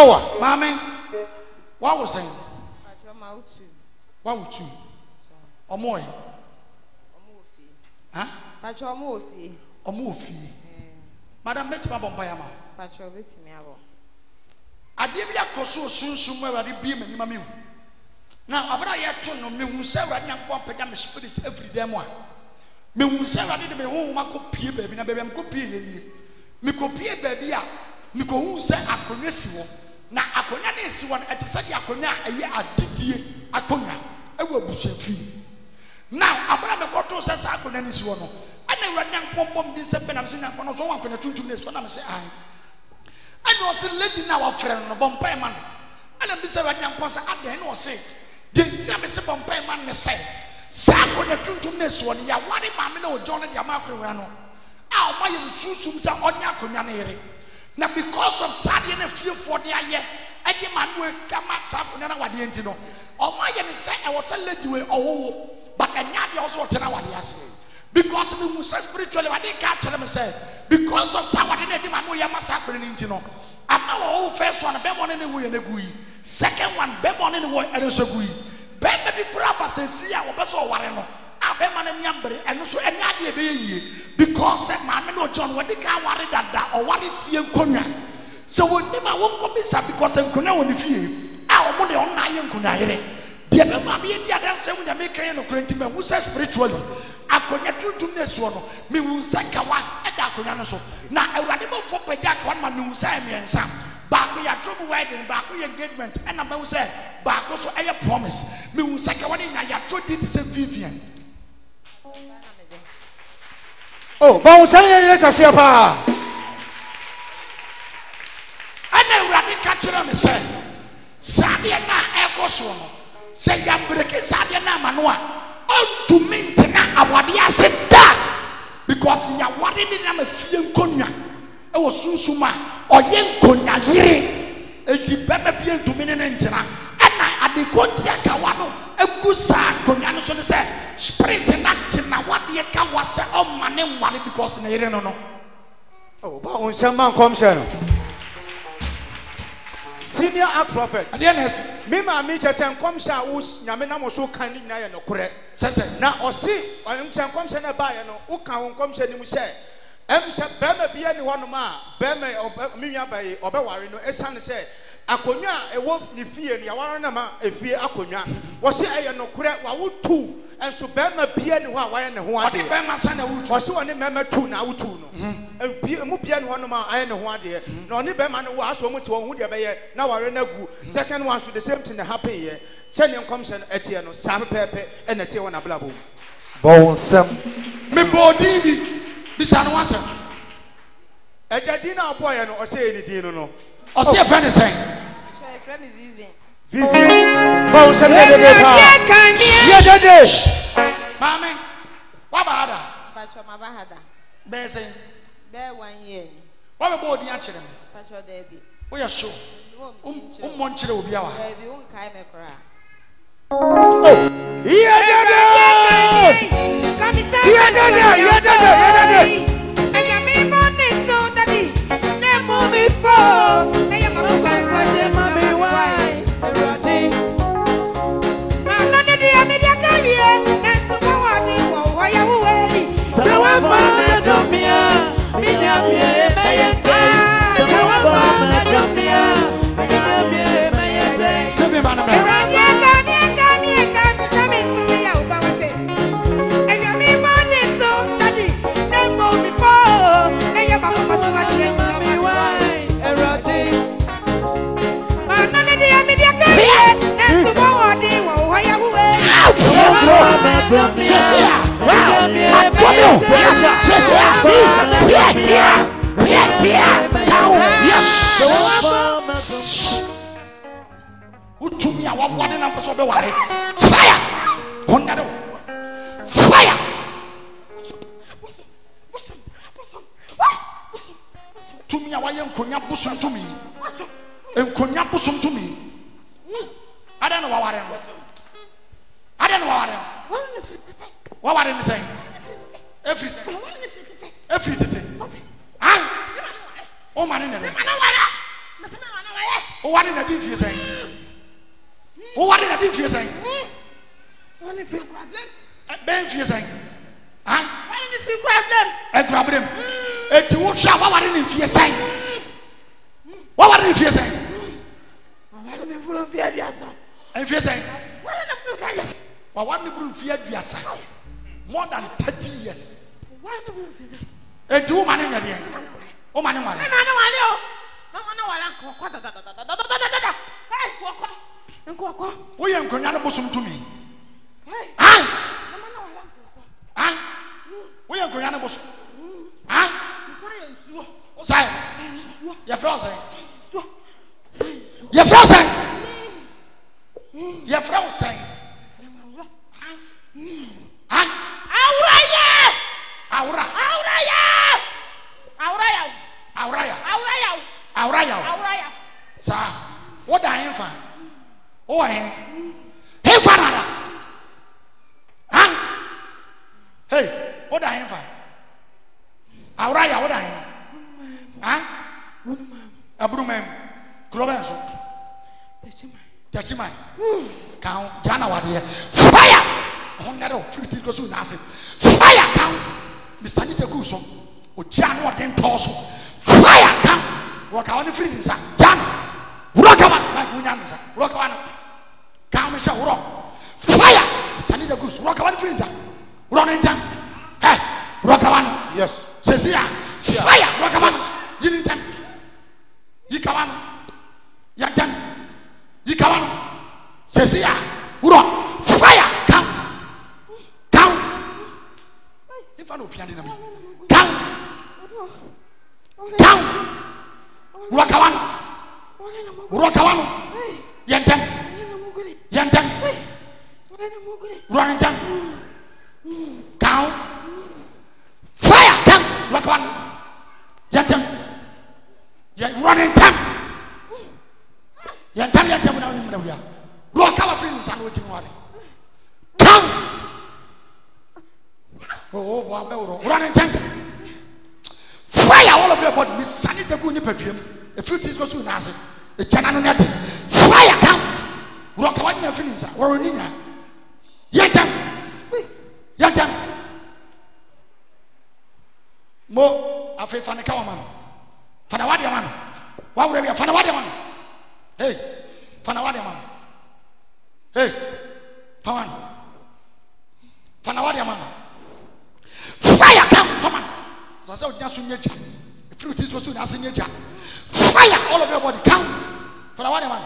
power. Mame, what was saying? What would you? Omoy. Huh? Omofi. Madam Metima Bompayama. I did be a coso soon somewhere at the beam and Mamu. Now, about I told no me who said I can't want to spirit every damn one. Me who said I didn't be home, I could pee baby, and a baby, I'm copying. Me copy baby, me go who said I couldn't see one. Now, I couldn't see one at the second Akona, a year I did Akona. I will be free. Now, Abraham Koto says I couldn't see one. I never young pom this and I'm saying I'm so one can do this when I'm saying I was a lady now, a friend of Bompay man. And I'm this young person at the end was say, didn't see Mr. Bompay man say, Sako the tuntumness one, ya worry mamma, John and Yamako Rano. Our my susums are on Yakunanere. Now, because of Sadi and a few for the year, I get my work come out Sakuna, what the Intino. All my say I was a lady, oh, but I not also tell what he has. Because we was spiritually, I didn't catch them and say, because of someone in the Mamoya massacre in Intino. I'm now first one, Bemon in the way and a gui. Second one, Bemon in the way and a gui. Baby Grappa says, see, I was so wareno. I Beman and Yambre, and also any idea be because my man John, what they can't worry that or what if you conya. So when I won't come inside because I'm Kuna on the field, our money on Nayan Kunaire. Dear Mammy, dear dancer, when I make a cranty man who says spiritually. I couldn't do this one. Me will say Kawa and Dakunanoso. Now I ran about for Pajak one man who say me and Sam. Back we are trouble wedding, back we engagement, and I will say, back also I promise. Me will say Kawa in I did say Vivian. Oh, Bonsai Casiapa. And I ran in catcher me say, Sadiana Ecosono. Say Yambreke Sadiana Manua. On to maintain our dear said that because you are worried that I'm a few conya. I was Susuma or young conya here. A jibaba being to Minantena. And I at the Contia Kawano, a good sad conya. So they say, Spirit and action. Now what the Kawasa on my name one because they don't know. Oh, Bonsai man comes here. Senior Ark Prophet. Yes, Mima Mitchell and Comsha was Yamina so kindly no correct. Says now or see, I am Comsha Bayano, who can come send say, Bema be anyone ma, Bema or Minya by Obawari, no, as son say, Akonya, a wolf, the fear, Yawarana, a fear Akonya. Was say I no correct, what would two, and so Bema be anyone, why and who are the Bema son of was so remember two now two. And Mupian one of my iron one dear, no Nibeman was so much one would be now I ran a good. Second one to the same thing happen here. Send him comes an Etiano, Sam Pepe, and a Tiwana Blabu. Bonsam. Me body, this answer. A Jadina boy, and or say any dinner no. Or say a friend is saying, Vivian. Bonsam, Mammy, what about that? Bear saying, Bear 1 year. what about the answer? Patrol Debbie. We are sure. Monchil will be our. Baby won't kind of cry. Who to me our one and up so be worry. Fire! Honado. Fire! To me our young konya busum to me. And konya busum to me. I don't know what I am. I don't know what I am. What are you saying? Everything. Everything. Ah! Oh, man, What did I do for you say? What did I do for you say? What if you grab them? Ben for you say? Huh? Why did you grab them? I grab them. It's what shall what did you for you say? What did you say? Why did you follow fear the answer? And if you say, What did you well, what did you fear the answer? More than 30 years. Why did you fear A 2 man in the day. Oh, man, man. We am going to bosom to me. We are going to bosom. Say, you're frozen. You're frozen. You're frozen. Auraya. Sir, what I am for? Oh, I am. Hey, father. Hey, what I am for? Auraya, what I am? A broom, Grobanso. Tachimai. Count Janawadi. Fire! 150 goes to Nasi. Fire count. Miss Sanita Guso. Ujano again torso. Fire count. Walk on the free inside. Jan. Rockaman like Winamisa. Rockaman. Count Michelle Rock. Fire! Sanita Goose. Rockaman free inside. Run in time. Hey, Rockaman. Yes. Says here. Fire! Rockaman. You need time. Yikaman. Yakan. Yikaman. Says here. Rock. Fire! Count. If I know piano, count. Rockawan. Yantan. Running time. Count. Fire. Count. Rockawan. Yantan. Running time. Yantan. Rockawan friends are waiting for it. Count. Oh, running time. Fire all of your body. Miss Sunny the good perfume. A few tears go soon as a channel. Fire come. Rock away my feelings. Or Nina. Yatam. Mo, I feel Fanakaman. Fanawadiaman. What would be a Fanawadiaman? Hey, Fanawadiaman. Hey, Paman. Fanawadiaman. Fire come, Paman. So I said, just nature. If you this was soon as nature. Fire all of your body. Count. Fanawadiaman.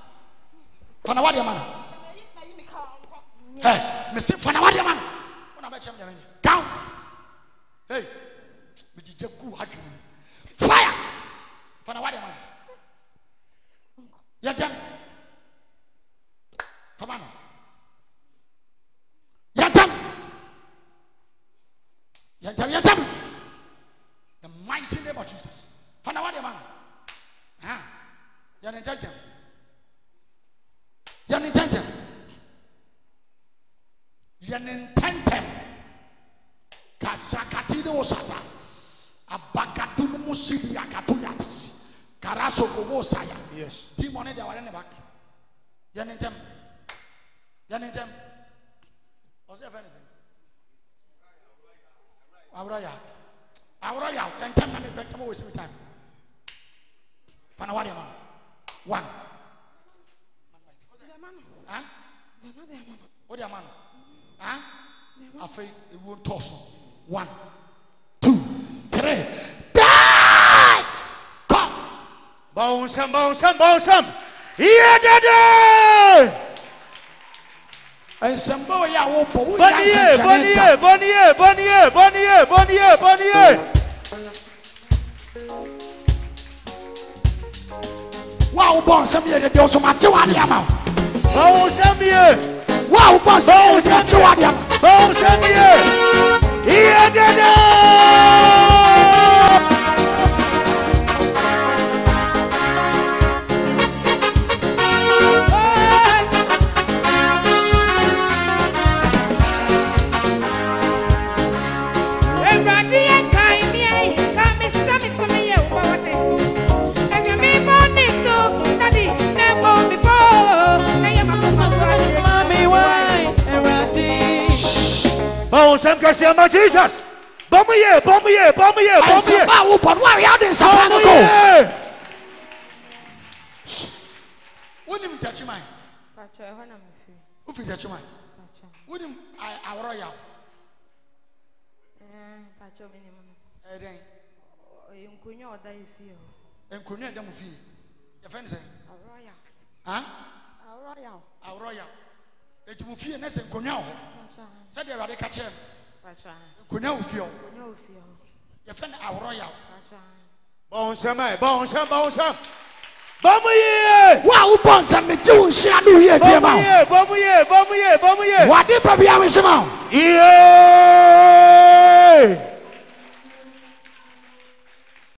Hey, Mr. Fanawadiaman. Count. Hey, fire. Fanawadiaman. Yatam. Paman. Yatam. The mighty name of Jesus. Fanawadiaman. Yanitatem. Kasakatino Osata. Abakadunu Musibi Akatuyatis. Karaso Kowosaya. Yes. Demon they were in the back. Yanintem. Was there anything? Auraya. And time and back to waste time. Fanawadiaman. 1. Huh? What your man? Huh? I feel it won't toss. 1, 2, 3. Die! Come! Bounce him. Yeah, daddy! And some boy, I won't put Bonnier. Wow, boss, I'm here to do some Matiwadiam. Wow, boss, I'm here to Yeah, daddy! Daddy, Nsɛm kɛseɛ ma Jesus. Bɔmo ye. Ɛnsɛmpa wo bɔ no a yɛade nsɛmpa no ko. Wonim Ntachiman? Pacho, I want to feel. Wofi Ntachiman? Pacho. Wonim aworo yaw? Pacho, minimum. Ɛdɛn? Nkunya oda ifie. Nkunya da mu fie. Yɛfɛ ne sɛ? Awroya. Ha? Awroya. Aworoya. Eti mu fie ne sɛ nkunya ho. Pacho. Sɛ de Awurade ka kyerɛ. Pacho. Nkunya wo fie ho. Nkunya ofie. Yɛfɛ ne aworoya. Pacho. Bɔn nsɛm. Bɔmo ye. Wa wo bɔ nsɛm me gye wo nhyira no wie tie ma wo. Bɔmo ye. Wade pa bia me hyema wo. Yeah.